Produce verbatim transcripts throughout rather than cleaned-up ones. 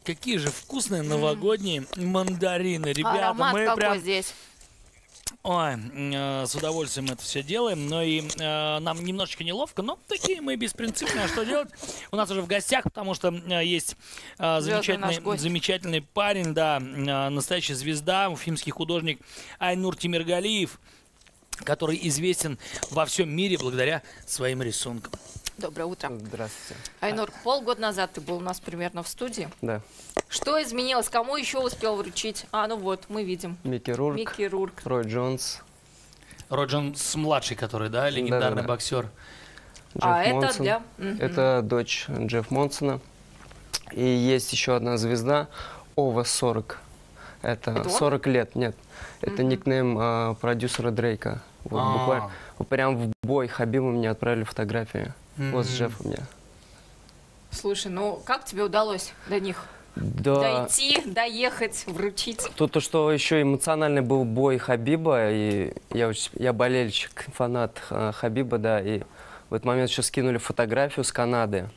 какие же вкусные новогодние мандарины, ребята. Аромат мы какой прям... здесь. Ой, э, с удовольствием это все делаем, но и э, нам немножечко неловко, но такие мы беспринципные, а что делать? У нас уже в гостях, потому что э, есть э, замечательный, замечательный парень, да, э, настоящая звезда, уфимский художник Айнур Тимиргалиев, который известен во всем мире благодаря своим рисункам. Доброе утро. Здравствуйте. Айнур, полгода назад ты был у нас примерно в студии. Да. Что изменилось? Кому еще успел вручить? А, ну вот, мы видим. Микки Рурк, Микки Рурк. Рой Джонс. Рой Джонс младший, который, да, легендарный Да-да-да. боксер. Джефф А это Монсон. для... Это дочь Джеффа Монсона. И есть еще одна звезда, Ова сорок. Это, Это он? сорок лет, нет. Это Мгм. никнейм а, продюсера Дрейка. Вот, А. буквально, вот прям в бой Хабиба мне отправили фотографии. Вот с Мгм. Джеффом мне. Слушай, ну как тебе удалось до них Да. дойти, доехать, вручить? Тут то, что еще эмоциональный был бой Хабиба, и я, очень- я болельщик, фанат а, Хабиба, да, и в этот момент еще скинули фотографию с Канады.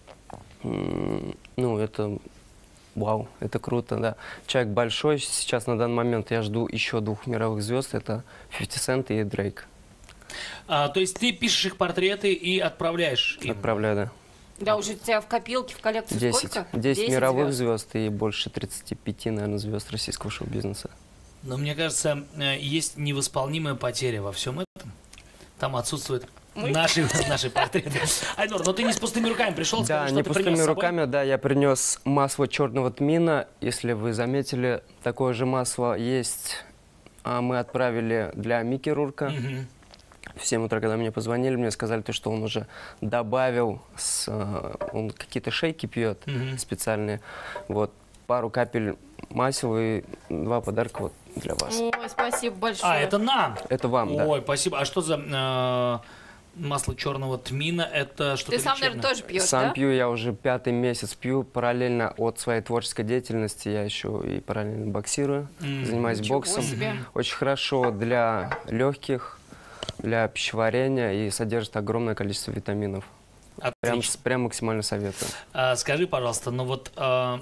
М, Ну, это вау, это круто, да. Человек большой, сейчас на данный момент я жду еще двух мировых звезд, это фифти Cent и Дрейк. А, то есть ты пишешь их портреты и отправляешь им? Отправляю, да. Да, уже у тебя в копилке, в коллекции десять. сколько? десять мировых звезд. звезд и больше тридцати пяти, наверное, звезд российского шоу-бизнеса. Но мне кажется, э, есть невосполнимая потеря во всем этом. Там отсутствуют Мы? наши, наши портреты. Айнур, но ты не с пустыми руками пришел, Да, сказал, что не ты пустыми принес с собой? руками, да, я принес масло черного тмина. Если вы заметили, такое же масло есть. А мы отправили для Микки Рурка. Мгм. В семь утра, когда мне позвонили, мне сказали, то, что он уже добавил, с, э, он какие-то шейки пьет Мгм. специальные. Вот, пару капель масел и два подарка вот для вас. Ой, спасибо большое. А, это нам? Это вам, да. Ой, спасибо. А что за э, масло черного тмина? Это что-то Ты сам, лечебное? наверное, тоже пьешь, Сам да? пью, я уже пятый месяц пью. Параллельно от своей творческой деятельности я еще и параллельно боксирую, М, занимаюсь Ничего боксом. себе. Очень хорошо для легких, для пищеварения и содержит огромное количество витаминов. Прям, Отлично. прям максимально советую. А, скажи, пожалуйста, ну вот э,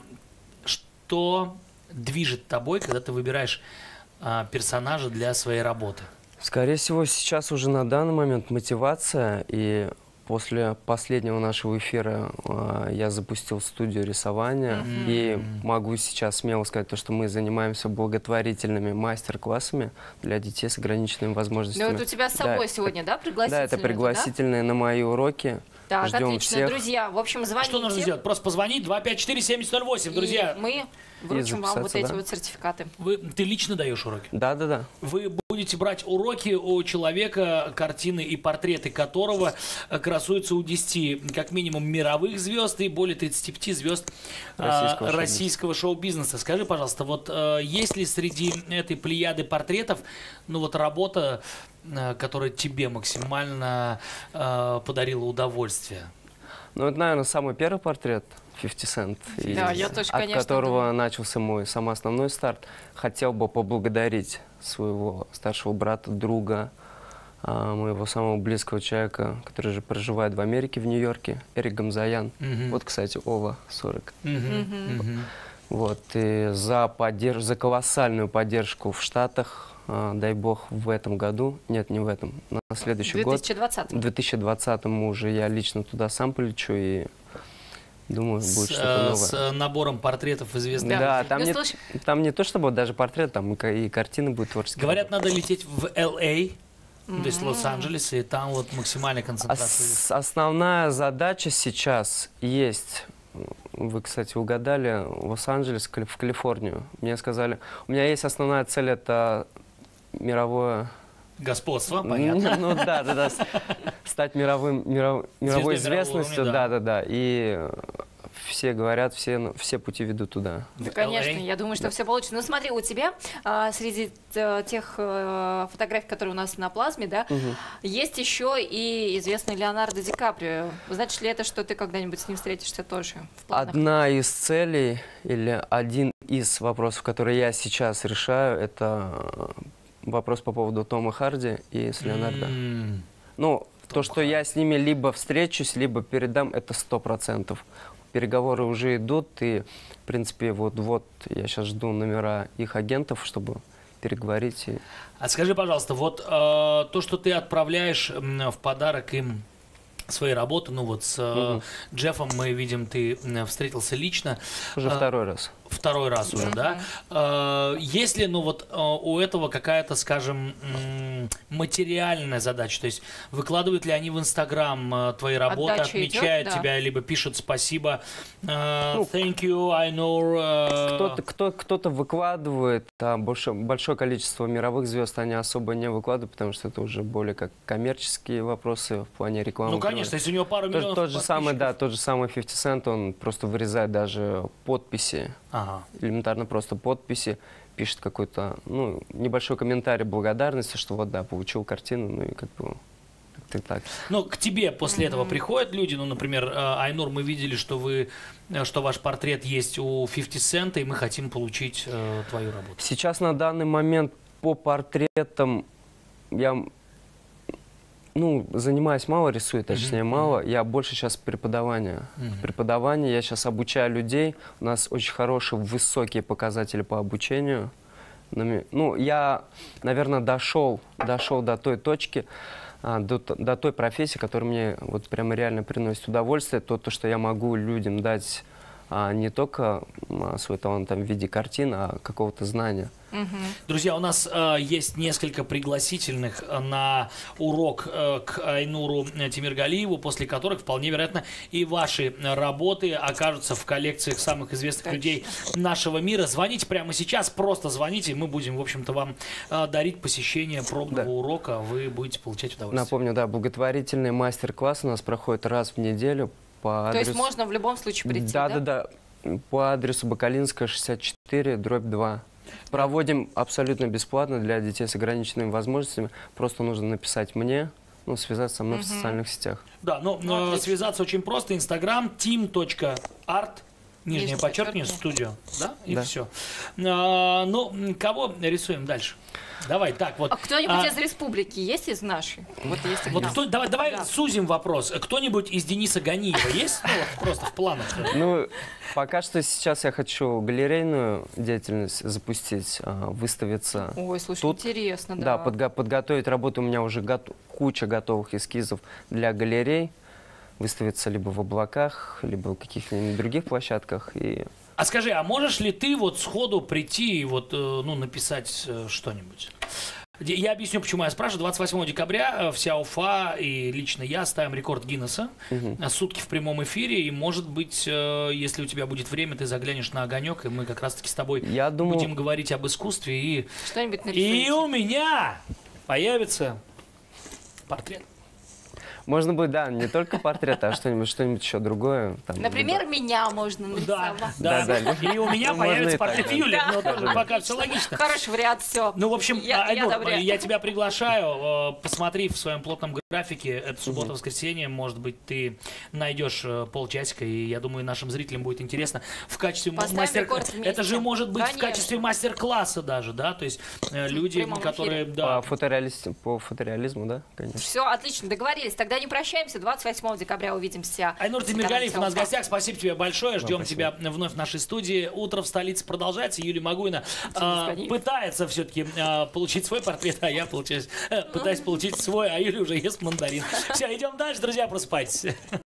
что движет тобой, когда ты выбираешь э, персонажа для своей работы? Скорее всего, сейчас уже на данный момент мотивация. И после последнего нашего эфира э, я запустил студию рисования. Мгм. И могу сейчас смело сказать, то, что мы занимаемся благотворительными мастер-классами для детей с ограниченными возможностями. Ну вот у тебя с собой Да, сегодня, да, Да, пригласительные? это да? пригласительные на мои уроки. Так, Ждем отлично, всех. друзья. В общем, звоните. Что нужно сделать? Просто позвонить два пять четыре семьдесят ноль восемь, друзья. И мы вручим вам вот записаться, эти да. вот сертификаты. Вы, ты лично даешь уроки? Да, да, да. Вы будете брать уроки у человека, картины и портреты которого э, красуются у десяти, как минимум, мировых звезд и более тридцати пяти звезд э, Российского шоу-бизнеса. российского шоу-бизнеса. Скажи, пожалуйста, вот э, есть ли среди этой плеяды портретов, ну вот работа, э, которая тебе максимально э, подарила удовольствие? Ну, это, наверное, самый первый портрет фифти Cent, и Да, я тоже, от конечно, которого думаю. начался мой самый основной старт. Хотел бы поблагодарить своего старшего брата, друга, а, моего самого близкого человека, который же проживает в Америке, в Нью-Йорке, Эрик Гамзаян. Мгм. Вот, кстати, Ова сорок. Мгм. Мгм. Вот, и за, поддерж... за колоссальную поддержку в Штатах, а, дай бог, в этом году, нет, не в этом, на следующий В год. две тысячи двадцатом. В две тысячи двадцатом уже я лично туда сам полечу и думаю, будет С, что-то э, новое. с э, набором портретов известных. Да, людей. там, Ну, не, слушай- там не то, чтобы даже портрет, там и, ка- и картины будут творческие. Говорят, надо лететь в Эл Эй, то есть Лос-Анджелес, и там вот максимальная концентрация. Ос- основная задача сейчас есть, вы, кстати, угадали, Лос-Анджелес, Кали- в Калифорнию. Мне сказали, у меня есть основная цель, это мировое... Господство, Ну, понятно. ну да, да, да. с- Стать мировым, миров- мировой Звездой мирового известностью, уровня, да. да, да, да. И э, все говорят, все, ну, все пути ведут туда. Да, В конечно, Эл Эй? я думаю, что все получится. Ну, смотри, у тебя а, среди э, тех э, фотографий, которые у нас на плазме, да, есть еще и известный Леонардо Ди Каприо. Значит ли это, что ты когда-нибудь с ним встретишься тоже в планах? Одна из целей или один из вопросов, которые я сейчас решаю, это э, вопрос по поводу Тома Харди и с Леонардо. М. Ну, то, что я с ними либо встречусь, либо передам, это сто процентов. переговоры уже идут, и, в принципе, вот-вот я сейчас жду номера их агентов, чтобы переговорить. И... А скажи, пожалуйста, вот э, то, что ты отправляешь э, в подарок им свои работы, ну вот с э, угу. Джеффом мы видим, ты э, встретился лично. Уже э, второй раз. Второй раз уже, да? Uh-huh. Есть ли, ну вот, у этого какая-то, скажем, материальная задача? То есть выкладывают ли они в Инстаграм твои работы, Отдача отмечают идет, да. тебя, либо пишут спасибо, uh, ну, thank you, I know... Uh... Кто-то, кто, кто-то выкладывает, а больше, большое количество мировых звезд они особо не выкладывают, потому что это уже более как коммерческие вопросы в плане рекламы. Ну, конечно, если у него пару миллионов тот, тот же самый, да, тот же самый фифти Cent, он просто вырезает даже подписи. Ага. Элементарно просто подписи, пишет какой-то, ну, небольшой комментарий благодарности, что вот, да, получил картину, ну и как бы как-то так. Ну, к тебе после mm-hmm. этого приходят люди, ну, например, Айнур, мы видели, что вы, что ваш портрет есть у фифти Cent, и мы хотим получить э, твою работу. Сейчас на данный момент по портретам я... Ну, занимаюсь мало, рисую, точнее, mm-hmm. мало. Я больше сейчас преподавание. Mm-hmm. Преподавание, я сейчас обучаю людей. У нас очень хорошие, высокие показатели по обучению. Ну, я, наверное, дошел, дошел до той точки, до, до той профессии, которая мне вот прямо реально приносит удовольствие. То, то что я могу людям дать а, не только а, свой талант там, в виде картин, а какого-то знания. Угу. Друзья, у нас э, есть несколько пригласительных на урок э, к Айнуру Темиргалиеву, после которых, вполне вероятно, и ваши работы окажутся в коллекциях самых известных Конечно. людей нашего мира. Звоните прямо сейчас, просто звоните, мы будем, в общем-то, вам э, дарить посещение пробного да. урока, вы будете получать удовольствие. Напомню, да, благотворительный мастер-класс у нас проходит раз в неделю по адресу... То есть можно в любом случае прийти, да? Да, да, да, по адресу Бакалинская, шестьдесят четыре, дробь два. Проводим абсолютно бесплатно для детей с ограниченными возможностями. Просто нужно написать мне, ну, связаться со мной угу. в социальных сетях. Да, ну, ну связаться очень просто. Инстаграм team точка art, нижнее подчеркивание, студио. Да, и да. все. А, ну, кого рисуем дальше? Давай, так вот. А кто-нибудь а, из республики есть из нашей? Вот, есть вот кто, давай давай да. сузим вопрос. Кто-нибудь из Дениса Ганиева есть? Ну, вот просто в планах. Ну, пока что сейчас я хочу галерейную деятельность запустить, выставиться. Ой, слушай, тут. интересно, да. Да, подго подготовить работу. У меня уже гот куча готовых эскизов для галерей. Выставиться либо в облаках, либо в каких-нибудь других площадках. И... А скажи, а можешь ли ты вот сходу прийти и вот, ну, написать что-нибудь? Я объясню, почему я спрашиваю. двадцать восьмого декабря вся Уфа и лично я ставим рекорд Гиннесса. Угу. Сутки в прямом эфире. И, может быть, если у тебя будет время, ты заглянешь на огонек, и мы как раз-таки с тобой я думаю... будем говорить об искусстве. И... Что-нибудь И у меня появится портрет. Можно будет, да, не только портрет, а что-нибудь что-нибудь еще другое. Там, Например, да. меня можно нарисовать. Да, да, да. И у меня появится портрет Юли. Да. Ну, тоже пока все логично. Хороший вариант, все. Ну, в общем, я, Айнур, я, я тебя приглашаю, посмотри в своем плотном графике, это суббота-воскресенье, может быть, ты найдешь полчасика, и я думаю, нашим зрителям будет интересно в качестве мастер-класса. Это же может быть Конечно. в качестве мастер-класса даже, да, то есть люди, которые... Да. По, фотореализму, по фотореализму, да, конечно. Все, отлично, договорились. Тогда не прощаемся, двадцать восьмого декабря увидимся. Айнур Темиргалиев у нас в гостях, спасибо тебе большое, ждем ну, тебя вновь в нашей студии. Утро в столице продолжается, Юлия Магуйна а, пытается все-таки а, получить свой портрет, а я получаюсь, а, пытаюсь получить свой, а Юля уже ест мандарин. Все, идем дальше, друзья, просыпайтесь.